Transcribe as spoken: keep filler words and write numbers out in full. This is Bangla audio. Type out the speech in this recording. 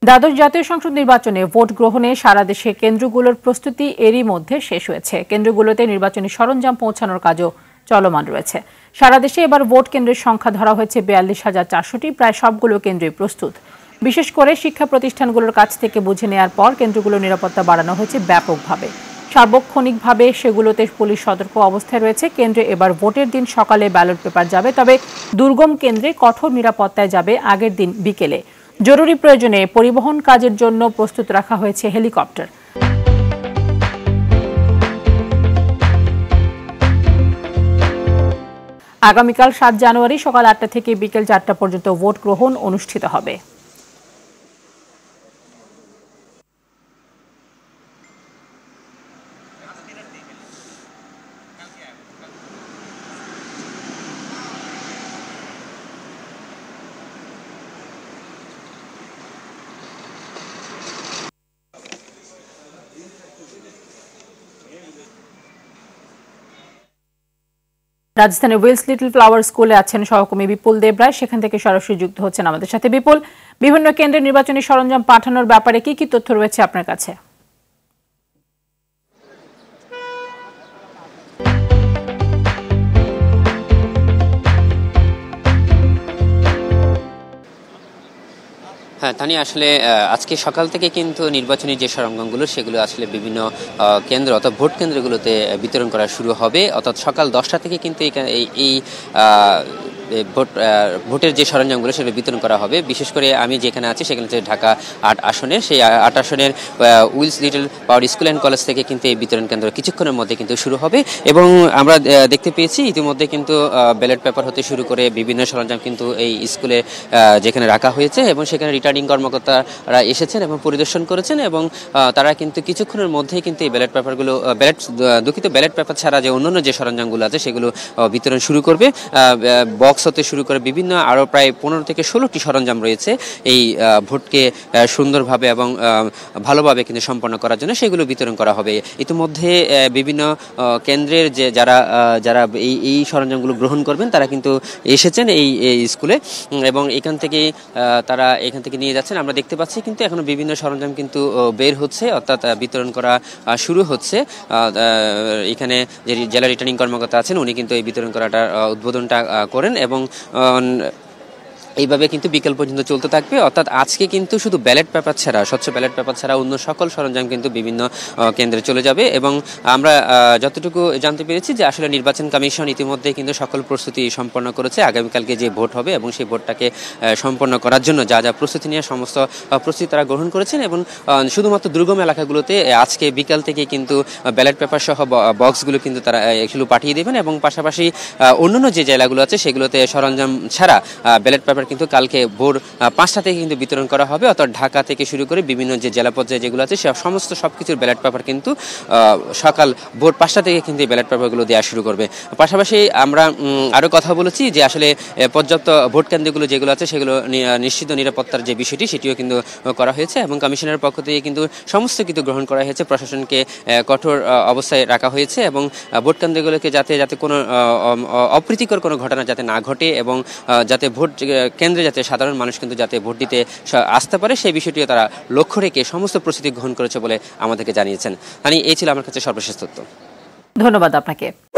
দ্বাদশ জাতীয় সংসদ নির্বাচনে ভোট গ্রহণে সারা দেশে কেন্দ্রগুলোর প্রস্তুতি এরই মধ্যে শেষ হয়েছে। কেন্দ্রগুলোতে নির্বাচনী সরঞ্জাম পৌঁছানোর কাজও চলমান রয়েছে। সারা দেশে এবার ভোট কেন্দ্রের সংখ্যা ধরা হয়েছে বিয়াল্লিশ হাজার চারশোটি। প্রায় সবগুলো কেন্দ্রই প্রস্তুত। বিশেষ করে শিক্ষা প্রতিষ্ঠানগুলোর কাছ থেকে বুঝে নেওয়ার পর কেন্দ্রগুলোর নিরাপত্তা বাড়ানো হয়েছে ব্যাপকভাবে। সার্বক্ষণিকভাবে সেগুলোতে পুলিশ সতর্ক অবস্থায় রয়েছে। কেন্দ্রে এবার ভোটের দিন সকালে ব্যালট পেপার যাবে, তবে দুর্গম কেন্দ্রে কঠোর নিরাপত্তায় যাবে আগের দিন বিকেলে। জরুরি প্রয়োজনে পরিবহন কাজের জন্য প্রস্তুত রাখা হয়েছে হেলিকপ্টার। আগামীকাল সাত জানুয়ারি সকাল আটটা থেকে বিকেল চারটা পর্যন্ত ভোট গ্রহণ অনুষ্ঠিত হবে। রাজধানীর উইলস লিটল ফ্লাওয়ার স্কুলে আছেন সহকর্মী বিপুল দেবরায়, সেখান থেকে সরাসরি যুক্ত হচ্ছেন আমাদের সাথে। বিপুল, বিভিন্ন কেন্দ্রে নির্বাচনী সরঞ্জাম পাঠানোর ব্যাপারে কি কি তথ্য রয়েছে আপনার কাছে? হ্যাঁ তানি, আসলে আজকে সকাল থেকে কিন্তু নির্বাচনী যে সরঞ্জামগুলো সেগুলো আসলে বিভিন্ন কেন্দ্র অর্থাৎ ভোট কেন্দ্রগুলোতে বিতরণ করা শুরু হবে। অর্থাৎ সকাল দশটা থেকে কিন্তু এই ভোট ভোটের যে সরঞ্জামগুলো সেগুলো বিতরণ করা হবে। বিশেষ করে আমি যেখানে আছি সেখানে হচ্ছে ঢাকা আট আসনের, সেই আট আসনের Willes little flower school and college থেকে কিন্তু এই বিতরণ কেন্দ্র কিছুক্ষণের মধ্যে কিন্তু শুরু হবে। এবং আমরা দেখতে পেয়েছি ইতিমধ্যে কিন্তু ব্যালট পেপার হতে শুরু করে বিভিন্ন সরঞ্জাম কিন্তু এই স্কুলে যেখানে রাখা হয়েছে এবং সেখানে রিটার্নিং কর্মকর্তারা এসেছেন এবং পরিদর্শন করেছেন এবং তারা কিন্তু কিছুক্ষণের মধ্যেই কিন্তু এই ব্যালট পেপারগুলো ব্যালট দুঃখিত ব্যালট পেপার ছাড়া যে অন্যান্য যে সরঞ্জামগুলো আছে সেগুলো বিতরণ শুরু করবে। বক্স হতে শুরু করে বিভিন্ন আরও প্রায় পনেরো থেকে ষোলোটি সরঞ্জাম রয়েছে এই ভোটকে সুন্দরভাবে এবং ভালোভাবে কিন্তু সম্পন্ন করার জন্য, সেগুলো বিতরণ করা হবে। ইতিমধ্যে বিভিন্ন কেন্দ্রের যে যারা যারা এই এই সরঞ্জামগুলো গ্রহণ করবেন তারা কিন্তু এসেছেন এই স্কুলে এবং এখান থেকে তারা এখান থেকে নিয়ে যাচ্ছেন। আমরা দেখতে পাচ্ছি কিন্তু এখনো বিভিন্ন সরঞ্জাম কিন্তু বের হচ্ছে, অর্থাৎ বিতরণ করা শুরু হচ্ছে। এখানে যে জেলা রিটার্নিং কর্মকর্তা আছেন উনি কিন্তু এই বিতরণ করাটা উদ্বোধনটা করেন এবং এইভাবে কিন্তু বিকেল পর্যন্ত চলতে থাকবে। অর্থাৎ আজকে কিন্তু শুধু ব্যালট পেপার ছাড়া স্বচ্ছ ব্যালট পেপার ছাড়া অন্য সকল সরঞ্জাম কিন্তু বিভিন্ন কেন্দ্রে চলে যাবে। এবং আমরা যতটুকু জানতে পেরেছি যে আসলে নির্বাচন কমিশন ইতিমধ্যে কিন্তু সকল প্রস্তুতি সম্পন্ন করেছে আগামীকালকে যে ভোট হবে এবং সেই ভোটটাকে সম্পন্ন করার জন্য যা যা প্রস্তুতি নিয়ে সমস্ত প্রস্তুতি তারা গ্রহণ করেছেন। এবং শুধুমাত্র দুর্গম এলাকাগুলোতে আজকে বিকাল থেকে কিন্তু ব্যালট পেপার সহ বক্সগুলো কিন্তু তারা এগুলো পাঠিয়ে দেবেন এবং পাশাপাশি অন্যান্য যে জেলাগুলো আছে সেগুলোতে সরঞ্জাম ছাড়া ব্যালট পেপার কিন্তু কালকে ভোর পাঁচটা থেকে কিন্তু বিতরণ করা হবে। অর্থাৎ ঢাকা থেকে শুরু করে বিভিন্ন যে জেলা পর্যায়ে যেগুলো আছে সে সমস্ত সবকিছুর ব্যালট পেপার কিন্তু সকাল ভোর পাঁচটা থেকে কিন্তু এই ব্যালট পেপারগুলো দেওয়া শুরু করবে। পাশাপাশি আমরা আরও কথা বলেছি যে আসলে পর্যাপ্ত ভোট কেন্দ্রগুলো যেগুলো আছে সেগুলো নিশ্চিত নিরাপত্তার যে বিষয়টি সেটিও কিন্তু করা হয়েছে এবং কমিশনের পক্ষ থেকে কিন্তু সমস্ত কিছু গ্রহণ করা হয়েছে। প্রশাসনকে কঠোর অবস্থায় রাখা হয়েছে এবং ভোট কেন্দ্রগুলোকে যাতে যাতে কোনো অপ্রীতিকর কোনো ঘটনা যাতে না ঘটে এবং যাতে ভোট কেন্দ্রে যাতে সাধারণ মানুষ কিন্তু যাতে ভোট দিতে আসতে পারে সেই বিষয়টিও তারা লক্ষ্য রেখে সমস্ত প্রস্তুতি গ্রহণ করেছে বলে আমাদেরকে জানিয়েছেন। মানে এই ছিল আমার কাছে সর্বশেষ তথ্য। ধন্যবাদ আপনাকে।